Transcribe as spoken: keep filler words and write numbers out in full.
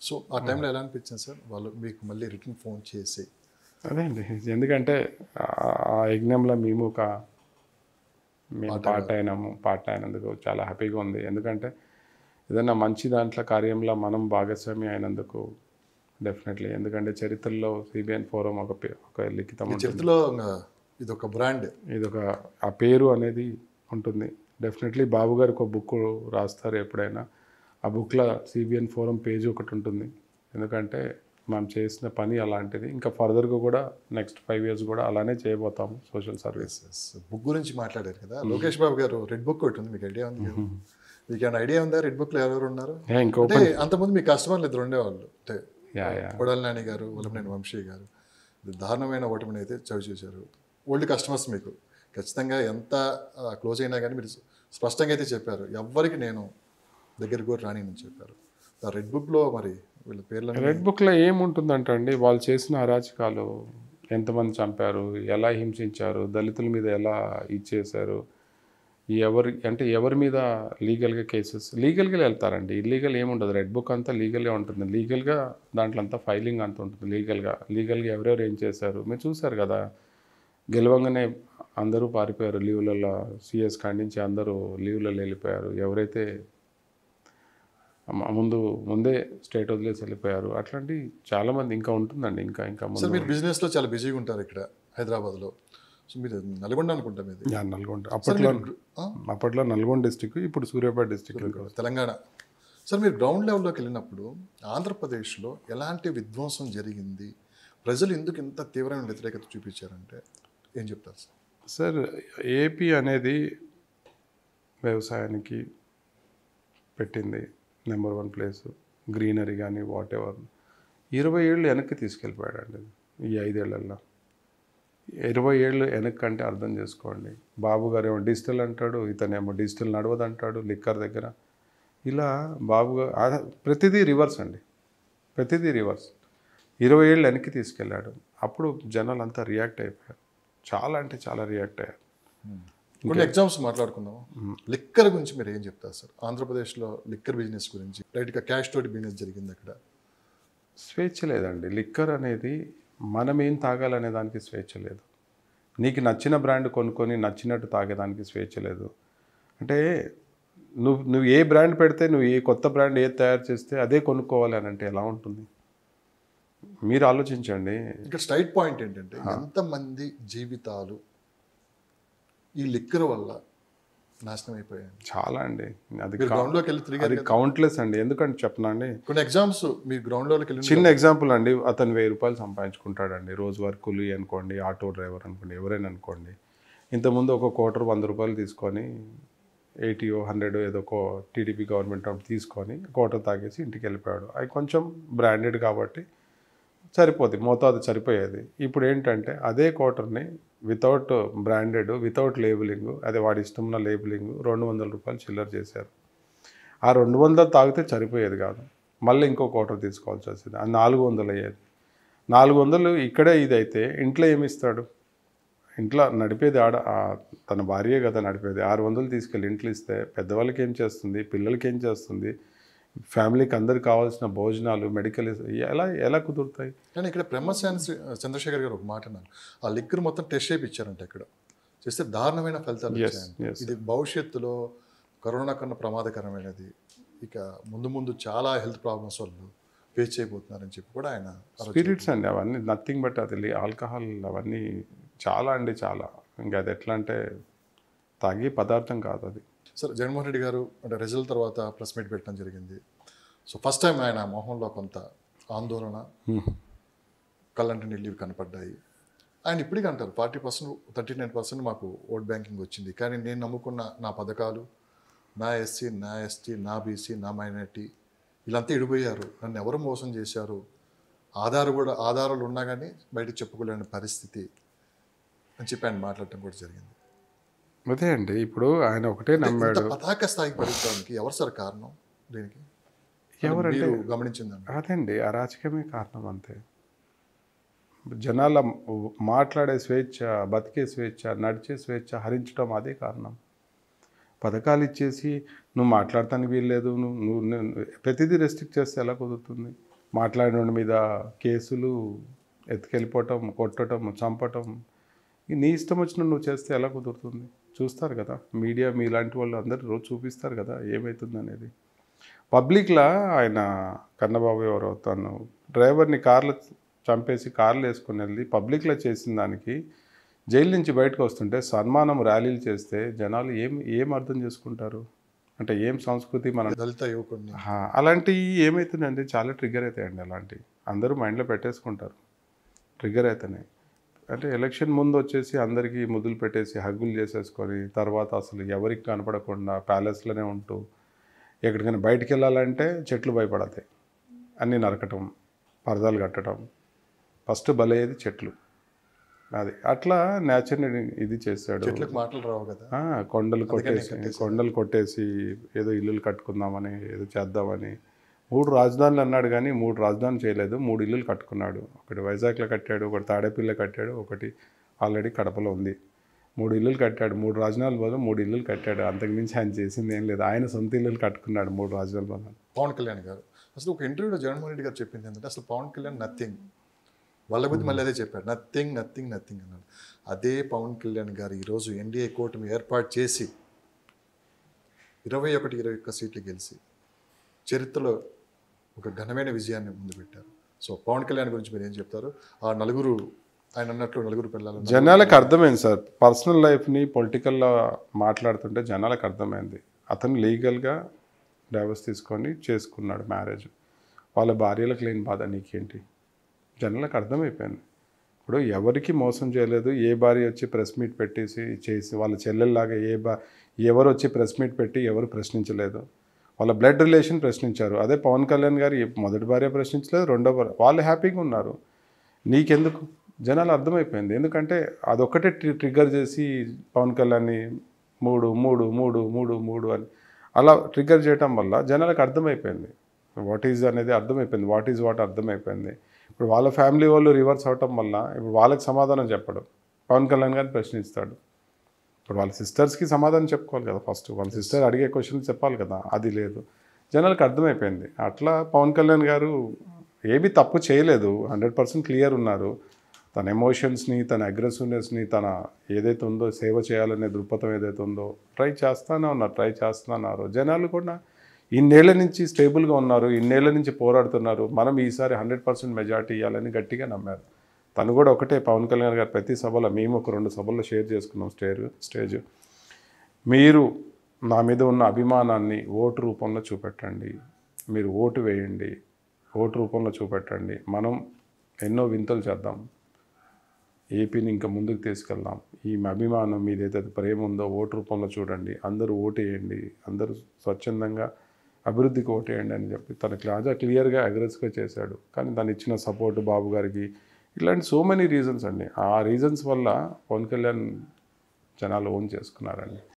So ఆ టైంలో ఎలా అనిపించింది సార్ వాళ్ళు మీకు మళ్ళీ రిటర్న్ ఫోన్ చేసి? అదే అండి, ఎందుకంటే ఆ యజ్ఞంలో మేము ఒక మేము పార్ట్ అయినాము పార్ట్ అయినందుకు చాలా హ్యాపీగా ఉంది. ఎందుకంటే ఏదైనా మంచి దాంట్లో కార్యంలో మనం భాగస్వామి అయినందుకు డెఫినెట్లీ. ఎందుకంటే చరిత్రలో సిబిఎన్ ఫోరం ఒక ఒక లిఖితం ఉంటుంది. చరిత్రలో ఇది ఒక బ్రాండ్, ఇది ఒక ఆ పేరు అనేది ఉంటుంది. డెఫినెట్లీ బాబు గారికి ఒక బుక్ రాస్తారు ఎప్పుడైనా. ఆ బుక్లో సిబిఎన్ ఫోరం పేజ్ ఒకటి ఉంటుంది. ఎందుకంటే మనం చేసిన పని అలాంటిది. ఇంకా ఫర్దర్గా కూడా నెక్స్ట్ ఫైవ్ ఇయర్స్ కూడా అలానే చేయబోతాము సోషల్ సర్వీసెస్. బుక్ గురించి మాట్లాడారు కదా, లోకేష్ బాబు గారు రెడ్ బుక్ ఒకటి ఉంది, మీకు ఐడియా ఉంది? మీకు ఏమైనా ఐడియా ఉందా రెడ్ బుక్లో ఎవరెవరు ఉన్నారు? అంటే అంతకుముందు మీ కస్టమర్లు ఇద్దరు ఉండేవాళ్ళు, అంటే కొడాలి నాని గారు, వల్లభనేని వంశీ గారు. దారుణమైన ఓటమిని అయితే చవి చూశారు. ఓల్డ్ కస్టమర్స్ మీకు ఖచ్చితంగా ఎంత క్లోజ్ అయినా కానీ మీరు స్పష్టంగా అయితే చెప్పారు, ఎవ్వరికి నేను దగ్గరికి కూడా రాని అని చెప్పారు. ఆ రెడ్ బుక్లో మరి వీళ్ళ పేర్లు రెడ్ బుక్లో ఏముంటుందంటే అండి, వాళ్ళు చేసిన అరాచకాలు, ఎంతమంది చంపారు, ఎలా హింసించారు, దళితుల మీద ఎలా ఇచ్చేశారు, ఎవరి అంటే ఎవరి మీద లీగల్గా కేసెస్ లీగల్గా వెళ్తారండి. ఇల్లీగల్ ఏముండదు. రెడ్ బుక్ అంతా లీగల్గా ఉంటుంది. లీగల్గా దాంట్లో అంతా ఫైలింగ్ అంతా ఉంటుంది. లీగల్గా లీగల్గా ఎవరెవరు ఏం చేశారు మీరు చూశారు కదా. గెలవంగానే అందరూ పారిపోయారు లీవ్లలో, సిఎస్ ఖండించి అందరూ లీవ్లలో వెళ్ళిపోయారు. ఎవరైతే ముందు ముందే స్టేట్ వదిలేసి వెళ్ళిపోయారు. అట్లాంటి చాలామంది ఇంకా ఉంటుందండి. ఇంకా ఇంకా ముందు మీరు బిజినెస్లో చాలా బిజీగా ఉంటారు ఇక్కడ హైదరాబాద్లో. సో మీరు నల్గొండ అనుకుంటా మీది? నల్గొండ. అప్పట్లో అప్పట్లో నల్గొండ డిస్టిక్, ఇప్పుడు సూర్యాపేట డిస్టిక్ తెలంగాణ. సార్ మీరు గ్రౌండ్ లెవెల్లోకి వెళ్ళినప్పుడు ఆంధ్రప్రదేశ్లో ఎలాంటి విధ్వంసం జరిగింది, ప్రజలు ఎందుకు ఇంత తీవ్రమైన వ్యతిరేకత చూపించారంటే ఏం చెప్తారు సార్? సార్ ఏపీ అనేది వ్యవసాయానికి పెట్టింది నెంబర్ వన్ ప్లేసు. గ్రీనరీ కానీ వాట్ ఎవర్. ఇరవై ఏళ్ళు వెనక్కి తీసుకెళ్ళిపోయాడండి ఈ ఐదేళ్లలో. ఇరవై ఏళ్ళు వెనక్కి అంటే అర్థం చేసుకోండి. బాబు గారు ఏమో డిజిటల్ అంటాడు, ఇతనేమో డిజిటల్ నడవదు అంటాడు లిక్కర్ దగ్గర. ఇలా బాబు గారు ప్రతిదీ రివర్స్ అండి, ప్రతిదీ రివర్స్. ఇరవై ఏళ్ళు వెనక్కి తీసుకెళ్ళాడు. అప్పుడు జనాలు అంతా రియాక్ట్ అయిపోయారు, చాలా అంటే చాలా రియాక్ట్ అయ్యారు. కొన్ని ఎగ్జామ్స్ మాట్లాడుకుందాం. లిక్కర్ గురించి మీరు ఏం చెప్తారు సార్? ఆంధ్రప్రదేశ్లో లిక్కర్ బిజినెస్ గురించి రైట్గా క్యాష్ తోటి బిజినెస్ జరిగింది అక్కడ. స్వేచ్ఛ లేదండి. లిక్కర్ అనేది మనం ఏం తాగాలనే దానికి స్వేచ్ఛ లేదు. నీకు నచ్చిన బ్రాండ్ కొనుక్కొని నచ్చినట్టు తాగేదానికి స్వేచ్ఛ లేదు. అంటే నువ్వు నువ్వు ఏ బ్రాండ్ పెడితే, నువ్వు ఏ కొత్త బ్రాండ్ ఏది తయారు చేస్తే అదే కొనుక్కోవాలి అని అంటే ఎలా ఉంటుంది? మీరు ఆలోచించండి. ఇక్కడ స్ట్రైట్ పాయింట్ ఏంటంటే ఎంతమంది జీవితాలు ఈ లిక్కర్ వల్ల నాశనం అయిపోయాయి. చాలా అండి. అది గ్రౌండ్లోకి వెళ్ళి తిరిగి అది కౌంట్లెస్ అండి. ఎందుకంటే చెప్పనా అండి, కొన్ని ఎగ్జామ్స్ మీ గ్రౌండ్లోకి వెళ్ళి చిన్న ఎగ్జాంపుల్ అండి. అతను వెయ్యి రూపాయలు సంపాదించుకుంటాడండి రోజువారీ కూలీ అనుకోండి, ఆటో డ్రైవర్ అనుకోండి, ఎవరైనా అనుకోండి. ఇంతకుముందు ఒక క్వార్టర్ వంద రూపాయలు తీసుకొని ఎయిటీయో హండ్రెడ్ ఏదో ఒక టీడీపీ గవర్నమెంట్ తీసుకొని క్వార్టర్ తాగేసి ఇంటికి వెళ్ళిపోయాడు. అవి కొంచెం బ్రాండెడ్ కాబట్టి సరిపోద్ది, మోతాదు సరిపోయేది. ఇప్పుడు ఏంటంటే అదే క్వార్టర్ని వితౌట్ బ్రాండెడ్, వితౌట్ లేబులింగ్, అదే వాడి ఇష్టంలో లేబులింగ్ రెండు వందల రూపాయలు చిల్లర చేశారు. ఆ రెండు వందలు తాగితే సరిపోయేది కాదు, మళ్ళీ ఇంకో క్వార్టర్ తీసుకోవాల్సి వచ్చింది. అది నాలుగు వందలు అయ్యేది. నాలుగు వందలు ఇక్కడే ఇది అయితే ఇంట్లో ఏమి ఇస్తాడు? ఇంట్లో నడిపేది ఆడ తన భార్యే కదా నడిపేది. ఆరు వందలు తీసుకెళ్ళి ఇంట్లో ఇస్తే పెద్దవాళ్ళకి ఏం చేస్తుంది, పిల్లలకి ఏం చేస్తుంది, ఫ్యామిలీకి అందరికి కావాల్సిన భోజనాలు, మెడికల్ ఎలా ఎలా కుదురుతాయి? కానీ ఇక్కడ బ్రహ్మశ్యాని చంద్రశేఖర్ గారు ఒక మాట అన్నారు, ఆ లిక్కర్ మొత్తం టెస్ట్ చేయించారంట. ఇక్కడ చేస్తే దారుణమైన ఫలితాలు వచ్చాయి. ఇది భవిష్యత్తులో కరోనా కన్నా ప్రమాదకరమైనది, ఇక ముందు ముందు చాలా హెల్త్ ప్రాబ్లమ్స్ వాళ్ళు ఫేస్ చేయబోతున్నారని చెప్పి కూడా ఆయన. స్పిరిట్స్ అండి అవన్నీ నథింగ్ బట్ అది ఆల్కహాల్, అవన్నీ చాలా అండి చాలా. ఇంకా అది ఎట్లా అంటే తాగే పదార్థం కాదు అది. సార్ జగన్మోహన్ రెడ్డి గారు అంటే రిజల్ట్ తర్వాత ప్రెస్ మీట్ పెట్టడం జరిగింది. సో ఫస్ట్ టైం ఆయన మొహంలో కొంత ఆందోళన, కళ్ళంటి నీళ్ళు కనపడ్డాయి. ఆయన ఇప్పటికీ అంటారు forty percent thirty nine percent మాకు ఓట్ బ్యాంకింగ్ వచ్చింది, కానీ నేను నమ్ముకున్న నా పథకాలు, నా ఎస్సీ, నా ఎస్టీ, నా బీసీ, నా మైనారిటీ వీళ్ళంతా ఇడిపోయారు, నన్ను ఎవరు మోసం చేశారు, ఆధారు కూడా ఆధారాలు ఉన్నా కానీ బయట చెప్పుకోలేని పరిస్థితి అని చెప్పి ఆయన మాట్లాడటం కూడా జరిగింది. అదే అండి, ఇప్పుడు ఆయన ఒకటే నమ్మాడు. పతాక స్థాయికి పడిపోవడానికి ఎవరు సార్ కారణం? దీనికి ఎవరంటే గమనించిందండి అదండి అరాచకమే కారణం అంతే. జనాల మాట్లాడే స్వేచ్ఛ, బతికే స్వేచ్ఛ, నడిచే స్వేచ్ఛ హరించడం అదే కారణం. పథకాలు ఇచ్చేసి నువ్వు మాట్లాడటానికి వీల్లేదు, నువ్వు నువ్వు ప్రతిదీ రెస్ట్రిక్ట్ చేస్తే ఎలా కుదురుతుంది? మాట్లాడిన మీద కేసులు, ఎత్తుకెళ్ళిపోవటం, కొట్టడం, చంపటం. నీ ఇష్టం వచ్చిన నువ్వు చేస్తే ఎలా కుదురుతుంది? చూస్తారు కదా మీడియా, మీలాంటి వాళ్ళు అందరూ రోజు చూపిస్తారు కదా ఏమవుతుంది అనేది. పబ్లిక్లా ఆయన కన్నబాబు ఎవరో తను డ్రైవర్ని కార్లో చంపేసి కార్లు వేసుకుని వెళ్ళి పబ్లిక్లో చేసిన దానికి జైలు నుంచి బయటకు వస్తుంటే సన్మానం ర్యాలీలు చేస్తే జనాలు ఏం ఏం అర్థం చేసుకుంటారు? అంటే ఏం సంస్కృతి మన దళిత యువకుడిని అలాంటివి ఏమవుతుందండి, చాలా ట్రిగ్గర్ అవుతాయండి. అలాంటివి అందరూ మైండ్లో పెట్టేసుకుంటారు, ట్రిగ్గర్ అవుతున్నాయి. అంటే ఎలక్షన్ ముందు వచ్చేసి అందరికీ ముద్దులు పెట్టేసి హగ్గులు చేసేసుకొని తర్వాత అసలు ఎవరికి కనపడకుండా ప్యాలెస్లోనే ఉంటూ ఎక్కడికైనా బయటికి వెళ్ళాలంటే చెట్లు భయపడతాయి, అన్నీ నరకటం, పరదాలు కట్టడం, ఫస్ట్ బలయ్యేది చెట్లు. అది అట్లా నేచర్ని ఇది చేశాడు. చెట్లకు మాటలు రావు కదా, కొండలు కొట్టేసి కొండలు కొట్టేసి ఏదో ఇల్లులు కట్టుకుందామని ఏదో చేద్దామని మూడు రాజధానులు అన్నాడు కానీ మూడు రాజధానులు చేయలేదు, మూడు ఇల్లులు కట్టుకున్నాడు. ఒకటి వైజాగ్లో కట్టాడు, ఒకటి తాడేపల్లిలో కట్టాడు, ఒకటి ఆల్రెడీ కడపలో ఉంది. మూడు ఇల్లులు కట్టాడు, మూడు రాజధానుల బదులు మూడు ఇల్లులు కట్టాడు. అంతకుమించి ఆయన చేసింది ఏం లేదు. ఆయన సొంత ఇల్లులు కట్టుకున్నాడు మూడు రాజధానుల బదులు. పవన్ కళ్యాణ్ గారు అసలు ఒక ఇంటర్వ్యూలో జగన్మోహన్ రెడ్డి గారు చెప్పింది ఏంటంటే అసలు పవన్ కళ్యాణ్ నథింగ్, వాళ్ళ గురించి మళ్ళీ అదే చెప్పారు, నథింగ్ నథింగ్ నథింగ్ అన్నాడు. అదే పవన్ కళ్యాణ్ గారు ఈరోజు ఎన్డీఏ కూటమి ఏర్పాటు చేసి ఇరవై ఒకటి ఇరవై ఒక్క సీట్లు గెలిచి చరిత్రలో ఒక ఘనమైన విజయాన్ని ముందు పెట్టారు. సో పవన్ కళ్యాణ్ గురించి మీరు ఏం చెప్తారు? ఆ నలుగురు ఆయన అన్నట్లు నలుగురు పిల్లలు జనాలకు అర్థమైంది సార్. పర్సనల్ లైఫ్ని పొలిటికల్లో మాట్లాడుతుంటే జనాలకు అర్థమైంది. అతను లీగల్గా డైవర్స్ తీసుకొని చేసుకున్నాడు మ్యారేజ్. వాళ్ళ భార్యలకు లేని బాధ నీకేంటి? జనాలకు అర్థమైపోయింది. ఇప్పుడు ఎవరికి మోసం చేయలేదు. ఏ భార్య వచ్చి ప్రెస్ మీట్ పెట్టేసి చేసి వాళ్ళ చెల్లెల్లాగా ఏ బా ఎవరు వచ్చి ప్రెస్ మీట్ పెట్టి ఎవరు ప్రశ్నించలేదు. వాళ్ళ బ్లడ్ రిలేషన్ ప్రశ్నించారు. అదే పవన్ కళ్యాణ్ గారు మొదటి భార్య ప్రశ్నించలేదు, రెండో భార్య, వాళ్ళు హ్యాపీగా ఉన్నారు. నీకెందుకు? జనాలు అర్థమైపోయింది. ఎందుకంటే అదొక్కటే ట్రిగ్గర్ చేసి పవన్ కళ్యాణ్ని మూడు మూడు మూడు మూడు మూడు అని అలా ట్రిగ్గర్ చేయటం వల్ల జనాలకు అర్థమైపోయింది వాట్ ఈజ్ అనేది, అర్థమైపోయింది వాట్ ఈజ్ వాట్ అర్థమైపోయింది. ఇప్పుడు వాళ్ళ ఫ్యామిలీ వాళ్ళు రివర్స్ అవటం వల్ల ఇప్పుడు వాళ్ళకి సమాధానం చెప్పడు, పవన్ కళ్యాణ్ గారిని ప్రశ్నిస్తాడు. ఇప్పుడు వాళ్ళ సిస్టర్స్కి సమాధానం చెప్పుకోవాలి కదా, ఫస్ట్ వాళ్ళ సిస్టర్ అడిగే క్వశ్చన్ చెప్పాలి కదా, అది లేదు. జనాలకు అర్థమైపోయింది. అట్లా పవన్ కళ్యాణ్ గారు ఏమీ తప్పు చేయలేదు, హండ్రెడ్ పర్సెంట్ క్లియర్ ఉన్నారు. తన ఎమోషన్స్ని, తన అగ్రెసివ్నెస్ని, తన ఏదైతే ఉందో సేవ చేయాలనే దృక్పథం ఏదైతే ఉందో ట్రై చేస్తానే ఉన్నారు ట్రై చేస్తున్నారు జనాలు కూడా ఇన్నేళ్ల నుంచి స్టేబుల్గా ఉన్నారు, ఇన్నేళ్ల నుంచి పోరాడుతున్నారు. మనం ఈసారి హండ్రెడ్ పర్సెంట్ మెజార్టీ ఇవ్వాలని గట్టిగా నమ్మారు. తను కూడా ఒకటే, పవన్ కళ్యాణ్ గారు ప్రతి సభలో, మేము ఒక రెండు సభల్లో షేర్ చేసుకున్నాం స్టేజ్ స్టేజ్ మీరు నా మీద ఉన్న అభిమానాన్ని ఓటు రూపంలో చూపెట్టండి, మీరు ఓటు వేయండి, ఓటు రూపంలో చూపెట్టండి, మనం ఎన్నో వింతలు చేద్దాం, ఏపీని ఇంకా ముందుకు తీసుకెళ్దాం. ఈ అభిమానం మీద ఏదైతే ప్రేమ ఉందో ఓటు రూపంలో చూడండి, అందరూ ఓటు వేయండి, అందరూ స్వచ్ఛందంగా అభివృద్ధికి ఓటు వేయండి అని చెప్పి తన క్లాజా క్లియర్గా అగ్రెసివ్గా చేశాడు. కానీ తను ఇచ్చిన సపోర్టు బాబు గారికి, ఇలాంటి సో మెనీ రీజన్స్ అండి. ఆ రీజన్స్ వల్ల పవన్ కళ్యాణ్ జనాలు ఓన్ చేసుకున్నారండి.